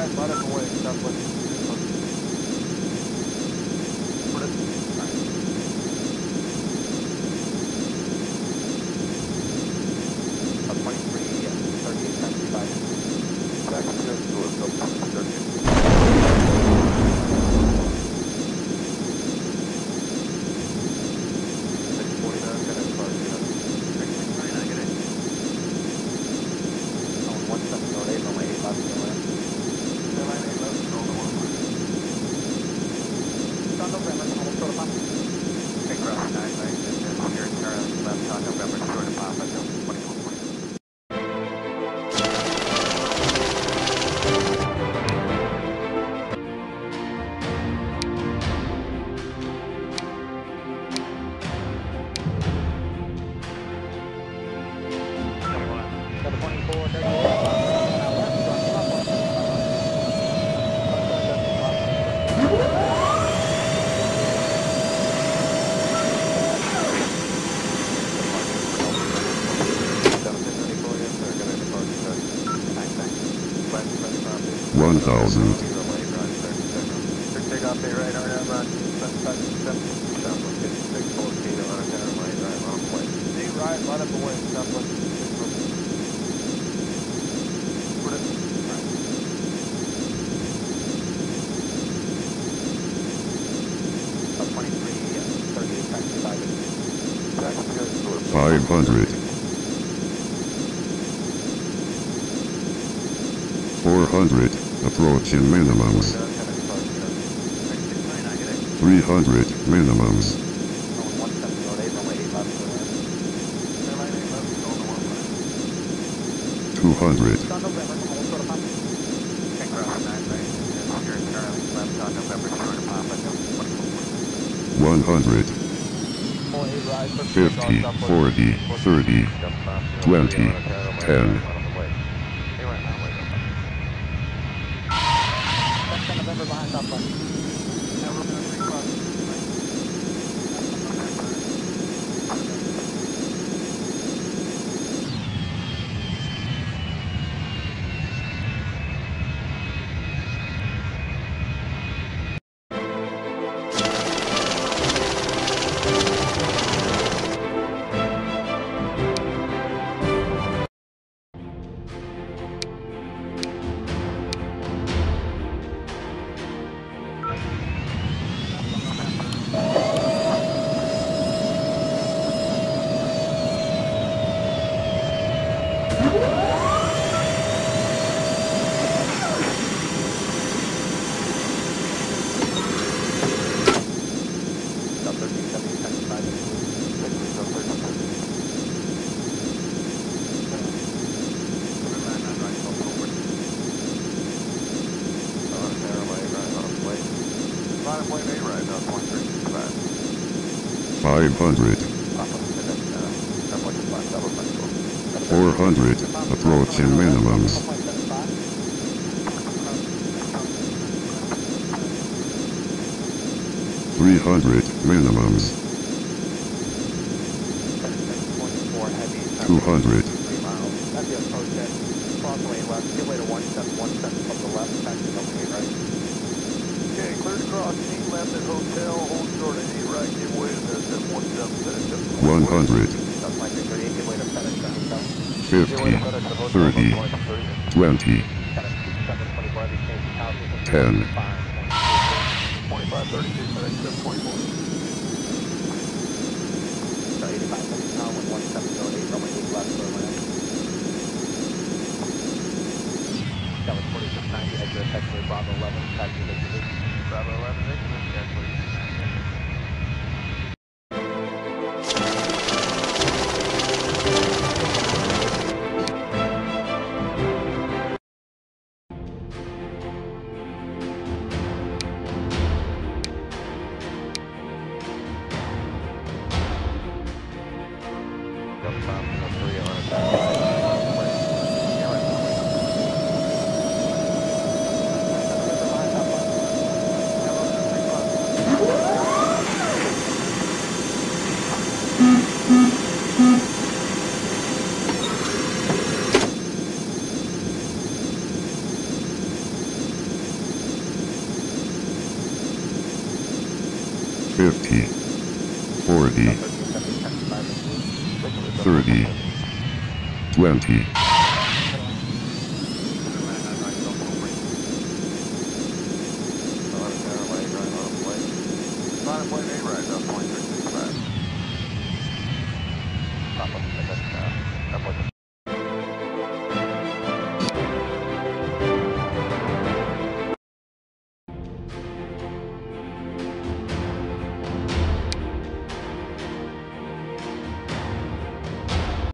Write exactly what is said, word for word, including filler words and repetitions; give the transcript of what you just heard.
right, right up away, southwest. Put it. Alright. Up twenty-three, yeah, thirty-eight, taxi five. Taxi good, so it's up to thirty-eight. six forty-nine, got a car, you know. six forty-nine, get it. Oh, one seven zero eight, runway eight left, Airline. Airline eight left, control the one line. John November, control short of pop. Big cross nine, right, and then here in Charlie, left, John November, short of pop, I know, twenty-four forty. One thousand. Take off a right arm on seven five seven. Southwest fifty-six, full speed on a center line, right on plane. Stay right, right up away, southwest fifty-six. Put it. Right. Up twenty-three, thirty-eight, taxi five. Taxi good, Five hundred. Four hundred. Approaching minimums. Three hundred minimums. Two hundred. One hundred. Fifty, forty, thirty, twenty, ten. Behind top button. Five hundred. Four hundred. Approaching minimums. Three hundred minimums. Two hundred. That's the approach at crossway left. Get way to one step, one step from the left, taxi company right. Okay, clear to cross, eight left at hotel, hold short at eight right, give way to the seven one seven, finish up. One hundred. Fifty, thirty, twenty, ten. Twenty-five, thirty-two, thirty-seven, twenty-four. So eighty-five, seventy pound, one seven zero eight, runway eight left, Airline. That was forty-six ninety, exit taxiway Bravo eleven, taxi exit. Bravo eleven, exit, taxiway ninety. fifty, forty, thirty, twenty, Not a plane A right, about point three.